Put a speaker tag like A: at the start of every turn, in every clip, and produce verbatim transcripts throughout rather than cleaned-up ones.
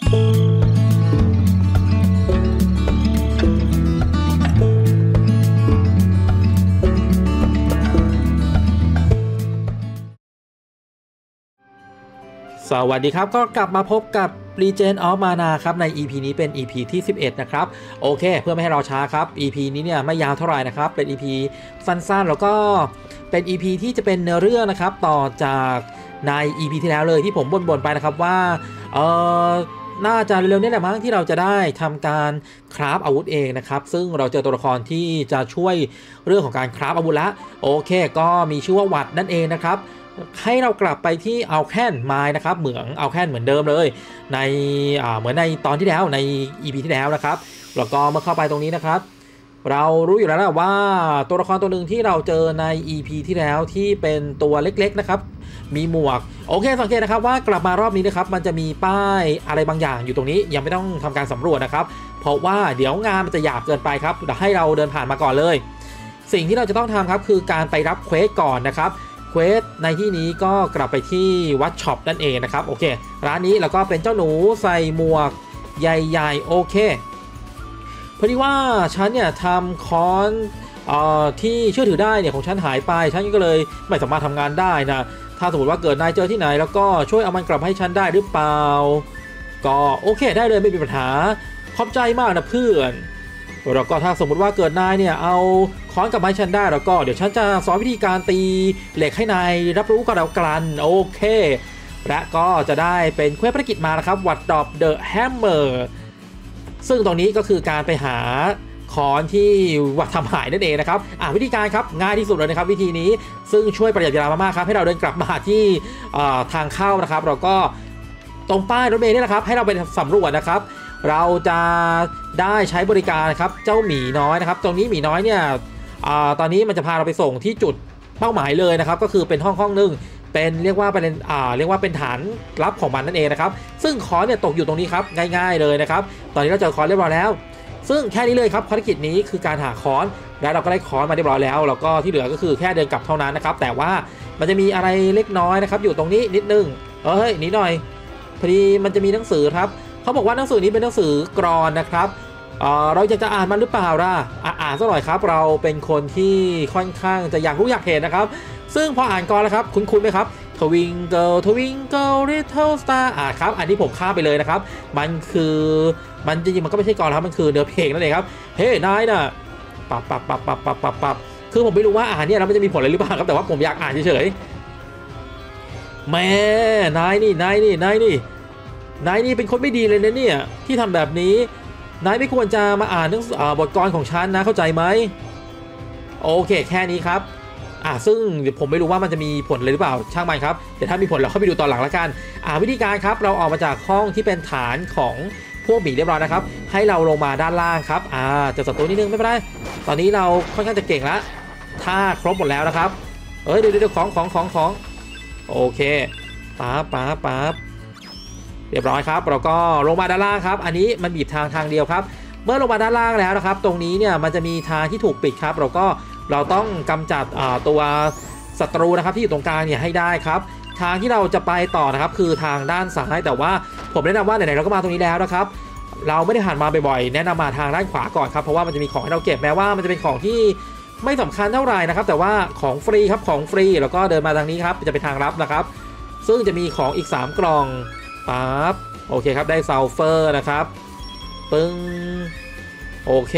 A: สวัสดีครับก็กลับมาพบกับ Legend of Mana ครับใน อี พี นี้เป็น อี พี ที่สิบเอ็ดนะครับโอเคเพื่อไม่ให้เราช้าครับ อี พี นี้เนี่ยไม่ยาวเท่าไหร่นะครับเป็น อี พี สั้นๆแล้วก็เป็น อี พี ที่จะเป็นเนื้อเรื่องนะครับต่อจากใน อี พี ที่แล้วเลยที่ผมบ่นๆไปนะครับว่าเออน่าจะเร็วๆนี้แหละมั้งที่เราจะได้ทำการคราฟอาวุธเองนะครับซึ่งเราเจอตัวละครที่จะช่วยเรื่องของการคราฟอาวุธละโอเคก็มีชื่อว่าวัดนั่นเองนะครับให้เรากลับไปที่เอาแค่นไม้นะครับเหมือนเอาแค่นเหมือนเดิมเลยในเหมือนในตอนที่แล้วใน อี พี ที่แล้วนะครับแล้วก็เมื่อเข้าไปตรงนี้นะครับเรารู้อยู่แล้วนะว่าตัวละครตัวหนึ่งที่เราเจอใน อี พี ที่แล้วที่เป็นตัวเล็กๆนะครับมีหมวกโอเคสังเกตนะครับว่ากลับมารอบนี้นะครับมันจะมีป้ายอะไรบางอย่างอยู่ตรงนี้ยังไม่ต้องทำการสำรวจนะครับเพราะว่าเดี๋ยวงานมันจะหยาบเกินไปครับเดี๋ยวให้เราเดินผ่านมาก่อนเลยสิ่งที่เราจะต้องทำครับคือการไปรับเควสก่อนนะครับเควสในที่นี้ก็กลับไปที่วัดช็อปนั่นเองนะครับโอเคร้านนี้แล้วก็เป็นเจ้าหนูใส่หมวกใหญ่ๆโอเคพอดีว่าฉันเนี่ยทำค้อนเอ่อที่เชื่อถือได้เนี่ยของฉันหายไปฉันก็เลยไม่สามารถทำงานได้นะถ้าสมมติว่าเกิดนายเจอที่ไหนแล้วก็ช่วยเอามันกลับให้ฉันได้หรือเปล่าก็โอเคได้เลยไม่มีปัญหาขอบใจมากนะเพื่อนแล้วก็ถ้าสมมติว่าเกิดนายเนี่ยเอาค้อนกับไม้ฉันได้แล้วก็เดี๋ยวฉันจะสอนวิธีการตีเหล็กให้นายรับรู้กันแล้วกันโอเคและก็จะได้เป็นเควสภารกิจมานะครับวัดดอบเดอะแฮมเมอร์ซึ่งตรงนี้ก็คือการไปหาค้อนที่วัดทำหายนั่นเองนะครับอ่าวิธีการครับง่ายที่สุดเลยนะครับวิธีนี้ซึ่งช่วยประหยัดเวลามากๆครับให้เราเดินกลับมาที่ทางเข้านะครับแล้วก็ตรงป้ายรถเมล์นี่แหละครับให้เราไปสำรวจนะครับเราจะได้ใช้บริการครับเจ้าหมีน้อยนะครับตรงนี้หมีน้อยเนี่ยตอนนี้มันจะพาเราไปส่งที่จุดเป้าหมายเลยนะครับก็คือเป็นห้องห้องนึงเป็นเรียกว่าเป็นอ่าเรียกว่าเป็นฐานลับของมันนั่นเองนะครับซึ่งคอนเนี่ยตกอยู่ตรงนี้ครับง่ายๆเลยนะครับตอนนี้เราเจอคอนเรียบร้อยแล้วซึ่งแค่นี้เลยครับภารกิจนี้คือการหาคอนและเราก็ได้คอนมาเรียบร้อยแล้วแล้วก็ที่เหลือก็คือแค่เดินกลับเท่านั้นนะครับแต่ว่ามันจะมีอะไรเล็กน้อยนะครับอยู่ตรงนี้นิดนึงเอ้ยนิดหน่อยพอดีมันจะมีหนังสือครับเขาบอกว่าหนังสือนี้เป็นหนังสือกรอนนะครับเอ่อเราอยากจะอ่านมันหรือเปล่าล่ะอ่านซะหน่อยครับเราเป็นคนที่ค่อนข้างจะอยากรู้อยากเห็นนะครับซึ่งพออ่านกรอนแล้วครับคุ้นๆไหมครับ Twinkle Twinkle Little Star อ่าครับอันนี้ผมข้ามไปเลยนะครับมันคือมันจริงๆมันก็ไม่ใช่กรอนครับมันคือเนื้อเพลงนั่นเองครับเฮ้นายน่ะปับปับปับปับปับปับปับคือผมไม่รู้ว่าอ่านเนี่ยแล้วมันจะมีผลอะไรหรือเปล่าครับแต่ว่าผมอยากอ่านเฉยๆแม่นายนี่นายนี่นายนี่นายนี่เป็นคนไม่ดีเลยนะเนี่ยที่ทำแบบนี้นายไม่ควรจะมาอ่านหนังสือบทกลของฉันนะเข้าใจไหมโอเคแค่นี้ครับอ่าซึ่งผมไม่รู้ว่ามันจะมีผลเลยหรือเปล่าช่างมันครับเดี๋ยวถ้ามีผลเราเข้าไปดูตอนหลังละกันอ่าวิธีการครับเราออกมาจากห้องที่เป็นฐานของพวกหมีเรียบร้อยนะครับให้เราลงมาด้านล่างครับอ่าเจอศัตรูนิดนึงไม่เป็นไรตอนนี้เราค่อนข้างจะเก่งแล้วถ้าครบหมดแล้วนะครับเอ้ยเดี๋ยวเดี๋ยวของของของของโอเคป๊าบป๊าบป๊าบเรียบร้อยครับเราก็ลงมาด้านล่างครับอันนี้มันบีบทางทางเดียวครับเมื่อลงมาด้านล่างแล้วนะครับตรงนี้เนี่ยมันจะมีทางที่ถูกปิดครับเราก็เราต้องกำจัดตัวศัตรูนะครับที่อยู่ตรงกลางเนี่ยให้ได้ครับทางที่เราจะไปต่อนะครับคือทางด้านซ้ายแต่ว่าผมแนะนำว่าไหนๆเราก็มาตรงนี้แล้วนะครับเราไม่ได้ผ่านมาบ่อยๆแนะนำมาทางด้านขวาก่อนครับเพราะว่ามันจะมีของให้เราเก็บแม้ว่ามันจะเป็นของที่ไม่สำคัญเท่าไหร่นะครับแต่ว่าของฟรีครับของฟรีแล้วก็เดินมาทางนี้ครับจะเป็นทางลับนะครับซึ่งจะมีของอีกสามกล่องปั๊บโอเคครับได้ซัลเฟอร์นะครับปึ้งโอเค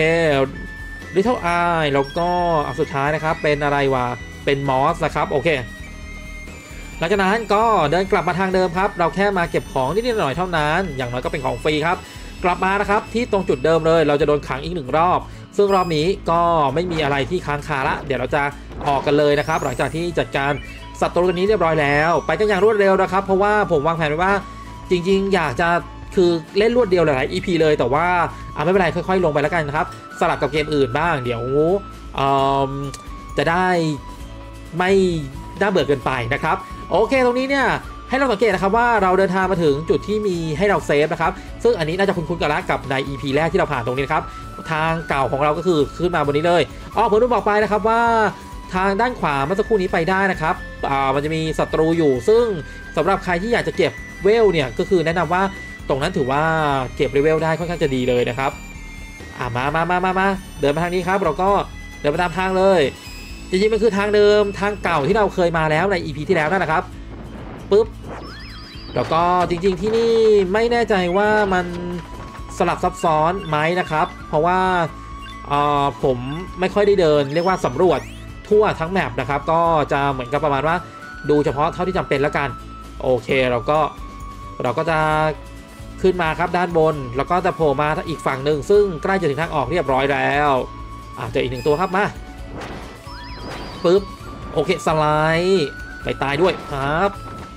A: Little Eye แล้วก็อันสุดท้ายนะครับเป็นอะไรวะเป็นมอสนะครับโอเคหลังจากนั้นก็เดินกลับมาทางเดิมครับเราแค่มาเก็บของนิดๆหน่อยๆเท่านั้นอย่างน้อยก็เป็นของฟรีครับกลับมานะครับที่ตรงจุดเดิมเลยเราจะโดนขังอีกหนึ่งรอบซึ่งรอบนี้ก็ไม่มีอะไรที่ค้างคาละเดี๋ยวเราจะออกกันเลยนะครับหลังจากที่จัดการศัตรูตัวนี้เรียบร้อยแล้วไปกันอย่างรวดเร็วนะครับเพราะว่าผมวางแผนไว้ว่าจริงๆอยากจะคือเล่นรวดเดียวหลายๆ อี พี เลยแต่ว่าอ่ะไม่เป็นไรค่อยๆลงไปแล้วกันนะครับสลับกับเกมอื่นบ้างเดี๋ยวจะได้ไม่น่าเบื่อเกินไปนะครับโอเคตรงนี้เนี่ยให้เราสังเกตนะครับว่าเราเดินทางมาถึงจุดที่มีให้เราเซฟนะครับซึ่งอันนี้น่าจะคุ้นๆกันแล้วกับใน อี พี แรกที่เราผ่านตรงนี้นะครับทางเก่าของเราก็คือขึ้นมาบนนี้เลยอ๋อผมต้องบอกไปนะครับว่าทางด้านขวาเมื่อสักครู่นี้ไปได้นะครับอ่ามันจะมีศัตรูอยู่ซึ่งสำหรับใครที่อยากจะเก็บเวลเนี่ยก็คือแนะนำว่าตรงนั้นถือว่าเก็บเลเวลได้ค่อนข้างจะดีเลยนะครับอ่ามามามามามาเดินมาทางนี้ครับเราก็เดินไปตามทางเลยจริงๆมันคือทางเดิมทางเก่าที่เราเคยมาแล้วใน อี พี ที่แล้วนั่นนะครับปุ๊บแล้วก็จริงๆที่นี่ไม่แน่ใจว่ามันสลับซับซ้อนไหมนะครับเพราะว่าผมไม่ค่อยได้เดินเรียกว่าสำรวจทั่วทั้งแมปนะครับก็จะเหมือนกับประมาณว่าดูเฉพาะเท่าที่จำเป็นแล้วกันโอเคเราก็เราก็จะขึ้นมาครับด้านบนแล้วก็จะโผล่มาอีกฝั่งหนึ่งซึ่งใกล้จะถึงทางออกเรียบร้อยแล้วอ่ะเจออีกหนึ่งตัวครับมาปึ๊บโอเคสไลด์ไปตายด้วยครับ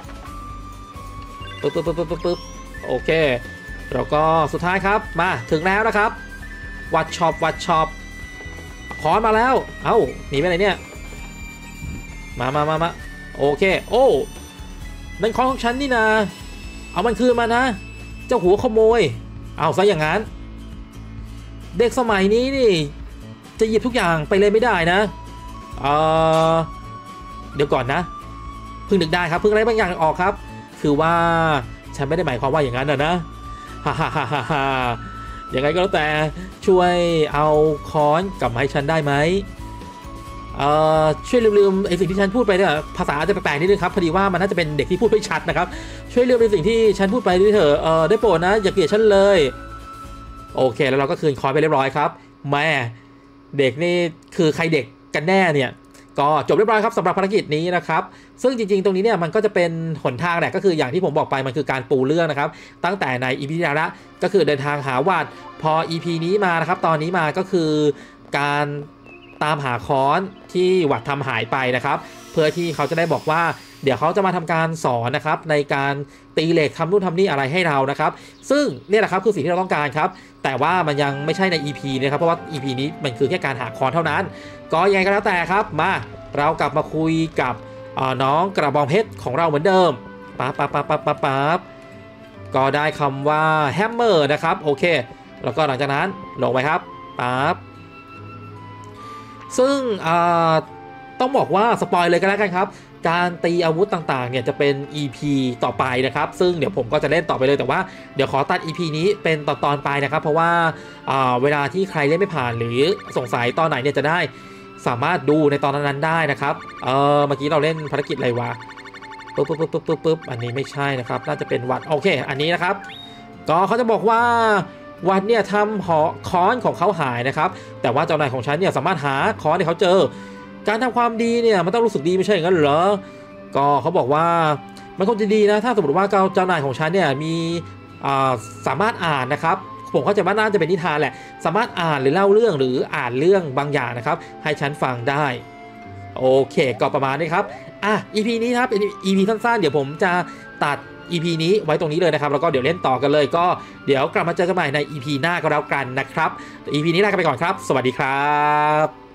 A: ปึ๊บปึ๊บปึ๊บปึ๊บปึ๊บโอเคแล้วก็สุดท้ายครับมาถึงแล้วนะครับวัดช็อปวัดช็อปขอมาแล้วเอ้าหนีไปไหนเนี่ยมามามามาโอเคโอ้นั่นของของฉันนี่นะเอามันคืนมานะเจ้าหัวขโมยเอาซะอย่างนั้นเด็กสมัยนี้นี่จะหยิบทุกอย่างไปเลยไม่ได้นะเออเดี๋ยวก่อนนะเพิ่งนึกได้ครับเพิ่งอะไรบางอย่างออกครับคือว่าฉันไม่ได้หมายความว่าอย่างนั้นนะนะฮ่าฮ่าฮ่าฮ่ายังไงก็แล้วแต่ช่วยเอาค้อนกลับมาให้ฉันได้ไหมเอ่อช่วยลืมๆไอ้สิ่งที่ฉันพูดไปเนี่ยภาษาจะแปลกๆนิดนึงครับพอดีว่ามันน่าจะเป็นเด็กที่พูดไม่ชัดนะครับช่วยลืมในสิ่งที่ฉันพูดไปด้วยเถอะเออได้โปรดนะอย่าเกลียดฉันเลยโอเคแล้วเราก็คืนค้อนไปเรียบร้อยครับแม่เด็กนี่คือใครเด็กกันแน่เนี่ยก็จบเรียบร้อยครับสำหรับภารกิจนี้นะครับซึ่งจริงๆตรงนี้เนี่ยมันก็จะเป็นหนทางแหละก็คืออย่างที่ผมบอกไปมันคือการปูเรื่องนะครับตั้งแต่ใน อี พี ที่แล้วก็คือเดินทางหาวัดพอ อี พี นี้มานะครับตอนนี้มาก็คือการตามหาค้อนที่วัดทำหายไปนะครับเพื่อที่เขาจะได้บอกว่าเดี๋ยวเขาจะมาทำการสอนนะครับในการตีเหล็กทำนู่นทำนี่อะไรให้เรานะครับซึ่งเนี่ยแหละครับคือสิ่งที่เราต้องการครับแต่ว่ามันยังไม่ใช่ใน อี พี นะครับเพราะว่า อี พี นี้มันคือแค่การหาค้อนเท่านั้นก็ยังไงก็แล้วแต่ครับมาเรากลับมาคุยกับน้องกระบองเพชรของเราเหมือนเดิมปั๊บปั๊บปั๊บปั๊บปั๊บปั๊บก็ได้คำว่าแฮมเมอร์นะครับโอเคแล้วก็หลังจากนั้นลงไปครับปั๊บซึ่งต้องบอกว่าสปอยเลยก็แล้วกันครับการตีอาวุธต่างๆเนี่ยจะเป็น อี พี ต่อไปนะครับซึ่งเดี๋ยวผมก็จะเล่นต่อไปเลยแต่ว่าเดี๋ยวขอตัด อี พี นี้เป็นตอนๆไปนะครับเพราะว่าเวลาที่ใครเล่นไม่ผ่านหรือสงสัยตอนไหนเนี่ยจะได้สามารถดูในตอนนั้นได้นะครับเออเมื่อกี้เราเล่นภารกิจอะไรวะปึ๊บปึ๊บปึ๊บปึ๊บปึ๊บอันนี้ไม่ใช่นะครับน่าจะเป็นวัดโอเคอันนี้นะครับก็เขาจะบอกว่าวัดเนี่ยทำหอค้อนของเขาหายนะครับแต่ว่าเจ้านายของฉันเนี่ยสามารถหาค้อนให้เขาเจอการทำความดีเนี่ยมันต้องรู้สึกดีไม่ใช่อย่างนั้นเหรอก็เขาบอกว่ามันคงจะดีนะถ้าสมมติว่าเจ้านายของฉันเนี่ยมีสามารถอ่านนะครับผมเข้าใจว่าน่าจะเป็นนิทานแหละสามารถอ่านหรือเล่าเรื่องหรืออ่านเรื่องบางอย่างนะครับให้ฉันฟังได้โอเคก็ประมาณนี้ครับอ่ะ อี พี นี้ครับเป็น อี พี สั้นๆเดี๋ยวผมจะตัด อี พี นี้ไว้ตรงนี้เลยนะครับแล้วก็เดี๋ยวเล่นต่อกันเลยก็เดี๋ยวกลับมาเจอกันใหม่ใน อี พี หน้าก็แล้วกันนะครับ อี พี นี้ลากันไปก่อนครับสวัสดีครับ